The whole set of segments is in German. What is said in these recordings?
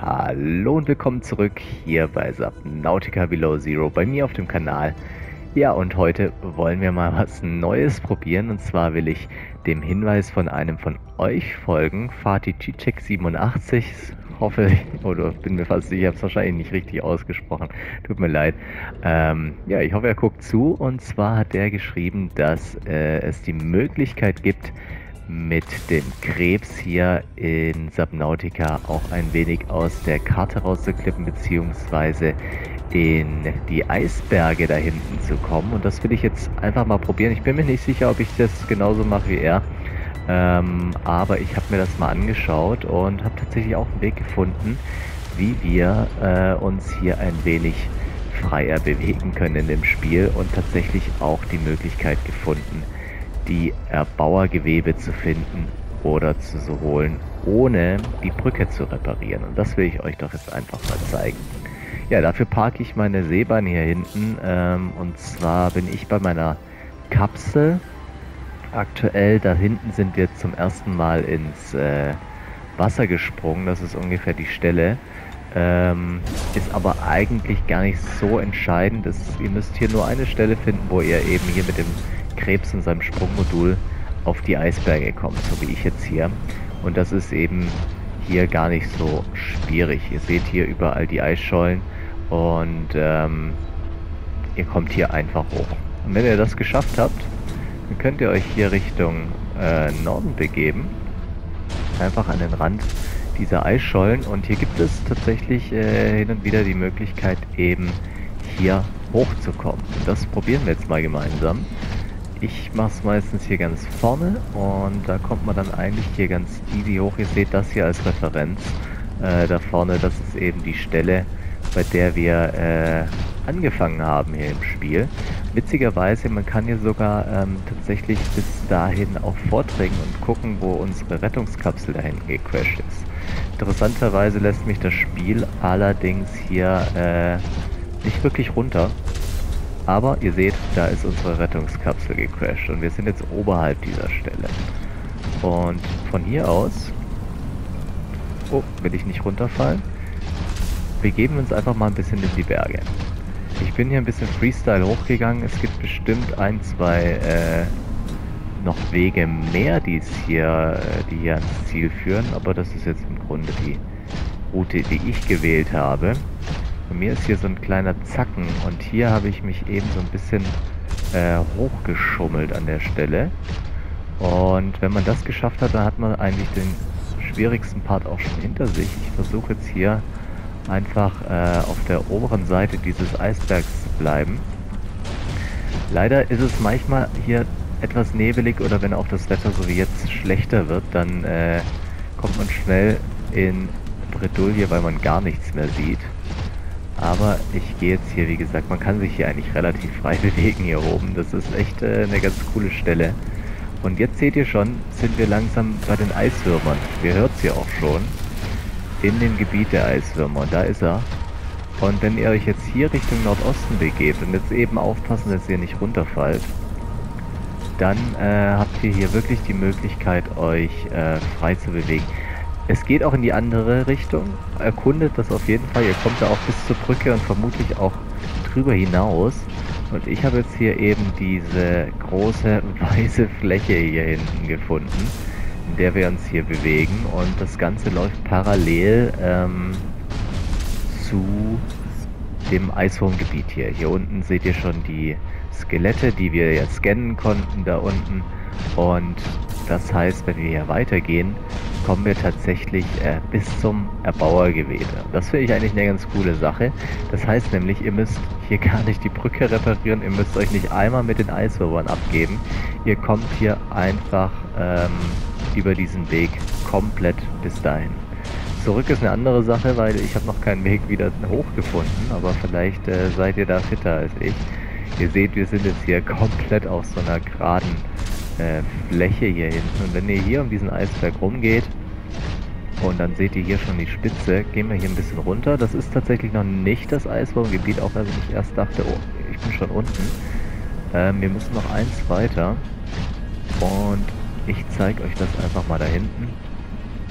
Hallo und willkommen zurück hier bei Subnautica Below Zero bei mir auf dem Kanal. Ja, und heute wollen wir mal was Neues probieren. Und zwar will ich dem Hinweis von einem von euch folgen, Fatih Cicek 87. Hoffe, oder bin mir fast sicher, ich habe es wahrscheinlich nicht richtig ausgesprochen. Tut mir leid. Ja, ich hoffe, er guckt zu. Und zwar hat er geschrieben, dass es die Möglichkeit gibt, mit dem Krebs hier in Subnautica auch ein wenig aus der Karte rauszuklippen, beziehungsweise in die Eisberge da hinten zu kommen. Und das will ich jetzt einfach mal probieren. Ich bin mir nicht sicher, ob ich das genauso mache wie er. Aber ich habe mir das mal angeschaut und habe tatsächlich auch einen Weg gefunden, wie wir uns hier ein wenig freier bewegen können in dem Spiel und tatsächlich auch die Möglichkeit gefunden, die Erbauergewebe zu finden oder zu holen, ohne die Brücke zu reparieren. Und das will ich euch doch jetzt einfach mal zeigen. Ja, dafür parke ich meine Seebahn hier hinten. Und zwar bin ich bei meiner Kapsel. Aktuell, da hinten sind wir zum ersten Mal ins Wasser gesprungen. Das ist ungefähr die Stelle. Ist aber eigentlich gar nicht so entscheidend. Ihr müsst hier nur eine Stelle finden, wo ihr eben hier mit dem Krebs in seinem Sprungmodul auf die Eisberge kommt, so wie ich jetzt hier. Und das ist eben hier gar nicht so schwierig. Ihr seht hier überall die Eisschollen und ihr kommt hier einfach hoch. Und wenn ihr das geschafft habt, dann könnt ihr euch hier Richtung Norden begeben. Einfach an den Rand dieser Eisschollen. Und hier gibt es tatsächlich hin und wieder die Möglichkeit, eben hier hochzukommen. Und das probieren wir jetzt mal gemeinsam. Ich mache es meistens hier ganz vorne und da kommt man dann eigentlich hier ganz easy hoch. Ihr seht das hier als Referenz. Da vorne, das ist eben die Stelle, bei der wir angefangen haben hier im Spiel. Witzigerweise, man kann hier sogar tatsächlich bis dahin auch vordringen und gucken, wo unsere Rettungskapsel dahin gecrashed ist. Interessanterweise lässt mich das Spiel allerdings hier nicht wirklich runter. Aber ihr seht, da ist unsere Rettungskapsel gecrashed und wir sind jetzt oberhalb dieser Stelle. Und von hier aus, oh, will ich nicht runterfallen, begeben wir uns einfach mal ein bisschen in die Berge. Ich bin hier ein bisschen Freestyle hochgegangen, es gibt bestimmt ein, zwei noch Wege mehr, die hier ans Ziel führen, aber das ist jetzt im Grunde die Route, die ich gewählt habe. Bei mir ist hier so ein kleiner Zacken und hier habe ich mich eben so ein bisschen hochgeschummelt an der Stelle. Und wenn man das geschafft hat, dann hat man eigentlich den schwierigsten Part auch schon hinter sich. Ich versuche jetzt hier einfach auf der oberen Seite dieses Eisbergs zu bleiben. Leider ist es manchmal hier etwas nebelig oder wenn auch das Wetter so wie jetzt schlechter wird, dann kommt man schnell in Bredouille, weil man gar nichts mehr sieht. Aber ich gehe jetzt hier, wie gesagt, man kann sich hier eigentlich relativ frei bewegen hier oben. Das ist echt eine ganz coole Stelle. Und jetzt seht ihr schon, sind wir langsam bei den Eiswürmern. Ihr hört es hier auch schon. In dem Gebiet der Eiswürmer. Und da ist er. Und wenn ihr euch jetzt hier Richtung Nordosten begebt und jetzt eben aufpassen, dass ihr nicht runterfallt, dann habt ihr hier wirklich die Möglichkeit, euch frei zu bewegen. Es geht auch in die andere Richtung. Erkundet das auf jeden Fall. Ihr kommt da auch bis zur Brücke und vermutlich auch drüber hinaus. Und ich habe jetzt hier eben diese große weiße Fläche hier hinten gefunden, in der wir uns hier bewegen. Und das Ganze läuft parallel zu dem Eishorngebiet hier. Hier unten seht ihr schon die Skelette, die wir ja scannen konnten da unten. Und das heißt, wenn wir hier weitergehen, kommen wir tatsächlich bis zum Erbauergewebe. Das finde ich eigentlich eine ganz coole Sache. Das heißt nämlich, ihr müsst hier gar nicht die Brücke reparieren, ihr müsst euch nicht einmal mit den Eiswürmern abgeben. Ihr kommt hier einfach über diesen Weg komplett bis dahin. Zurück ist eine andere Sache, weil ich habe noch keinen Weg wieder hoch gefunden, aber vielleicht seid ihr da fitter als ich. Ihr seht, wir sind jetzt hier komplett auf so einer geraden Fläche hier hinten. Und wenn ihr hier um diesen Eisberg rumgeht und dann seht ihr hier schon die Spitze, gehen wir hier ein bisschen runter. Das ist tatsächlich noch nicht das Eiswurmgebiet, auch wenn ich erst dachte, oh, ich bin schon unten. Wir müssen noch eins weiter und ich zeige euch das einfach mal da hinten.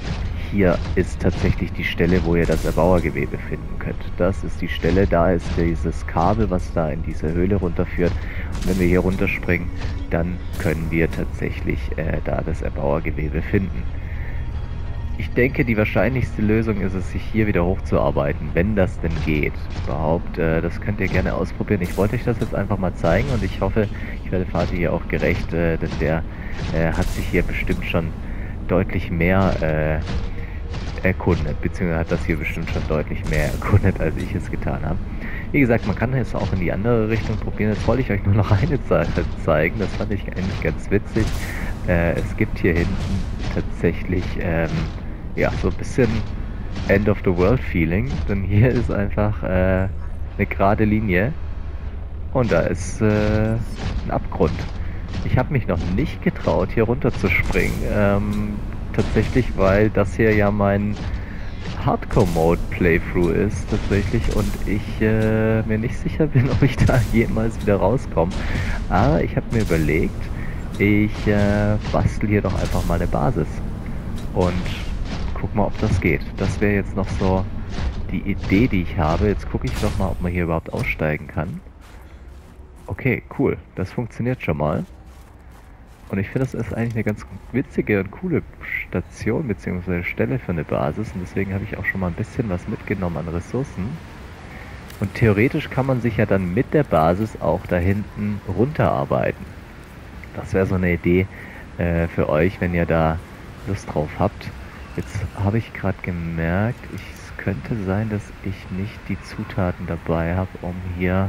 hier ist tatsächlich die Stelle, wo ihr das Erbauergewebe finden könnt. Das ist die Stelle, da ist dieses Kabel, was da in diese Höhle runterführt. Und wenn wir hier runterspringen, dann können wir tatsächlich da das Erbauergewebe finden. Ich denke, die wahrscheinlichste Lösung ist es, sich hier wieder hochzuarbeiten, wenn das denn geht. Überhaupt, das könnt ihr gerne ausprobieren. Ich wollte euch das jetzt einfach mal zeigen und ich hoffe, ich werde Fatih hier auch gerecht, denn der hat sich hier bestimmt schon deutlich mehr erkundet, beziehungsweise hat das hier bestimmt schon deutlich mehr erkundet, als ich es getan habe. Wie gesagt, man kann es auch in die andere Richtung probieren. Jetzt wollte ich euch nur noch eine Sache zeigen, das fand ich eigentlich ganz witzig. Es gibt hier hinten tatsächlich ja, so ein bisschen End of the World Feeling, denn hier ist einfach eine gerade Linie und da ist ein Abgrund. Ich habe mich noch nicht getraut, hier runter zu springen, tatsächlich, weil das hier ja mein Hardcore-Mode-Playthrough ist tatsächlich und ich mir nicht sicher bin, ob ich da jemals wieder rauskomme. Aber ich habe mir überlegt, ich bastel hier doch einfach mal eine Basis und guck mal, ob das geht. Das wäre jetzt noch so die Idee, die ich habe. Jetzt gucke ich doch mal, ob man hier überhaupt aussteigen kann. Okay, cool. Das funktioniert schon mal. Und ich finde, das ist eigentlich eine ganz witzige und coole Station bzw. Stelle für eine Basis. Und deswegen habe ich auch schon mal ein bisschen was mitgenommen an Ressourcen. Und theoretisch kann man sich ja dann mit der Basis auch da hinten runterarbeiten. Das wäre so eine Idee für euch, wenn ihr da Lust drauf habt. Jetzt habe ich gerade gemerkt, es könnte sein, dass ich nicht die Zutaten dabei habe, um hier...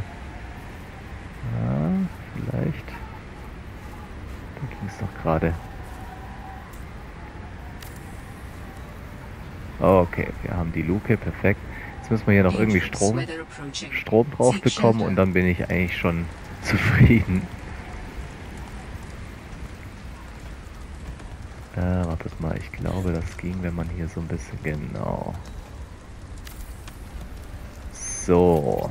vielleicht... Da ging es doch gerade. Okay, wir haben die Luke, perfekt. Jetzt müssen wir hier noch irgendwie Strom drauf bekommen und dann bin ich eigentlich schon zufrieden. Wartet mal, ich glaube, das ging, wenn man hier so ein bisschen... Genau. So.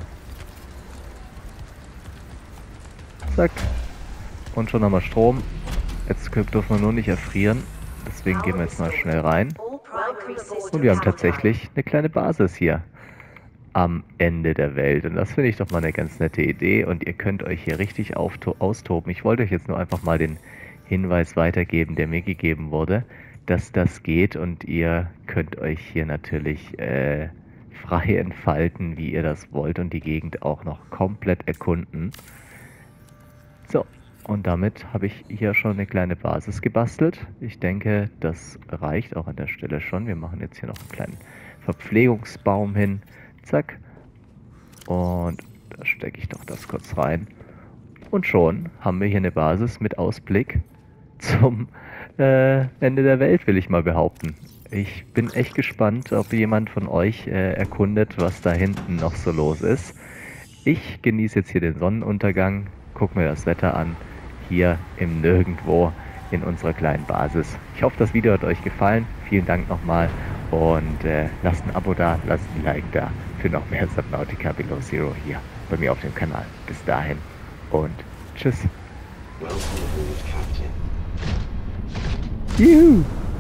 Zack. Und schon haben wir Strom. Jetzt dürfen wir nur nicht erfrieren. Deswegen gehen wir jetzt mal schnell rein. Und wir haben tatsächlich eine kleine Basis hier am Ende der Welt. Und das finde ich doch mal eine ganz nette Idee. Und ihr könnt euch hier richtig austoben. Ich wollte euch jetzt nur einfach mal den Hinweis weitergeben, der mir gegeben wurde, dass das geht. Und ihr könnt euch hier natürlich frei entfalten, wie ihr das wollt. Und die Gegend auch noch komplett erkunden. So. Und damit habe ich hier schon eine kleine Basis gebastelt. Ich denke, das reicht auch an der Stelle schon. Wir machen jetzt hier noch einen kleinen Verpflegungsbaum hin. Zack. Und da stecke ich doch das kurz rein. Und schon haben wir hier eine Basis mit Ausblick zum Ende der Welt, will ich mal behaupten. Ich bin echt gespannt, ob jemand von euch erkundet, was da hinten noch so los ist. Ich genieße jetzt hier den Sonnenuntergang, gucke mir das Wetter an. Hier im Nirgendwo in unserer kleinen Basis. Ich hoffe, das Video hat euch gefallen. Vielen Dank nochmal und lasst ein Abo da, lasst ein Like da für noch mehr Subnautica Below Zero hier bei mir auf dem Kanal. Bis dahin und tschüss. Juhu!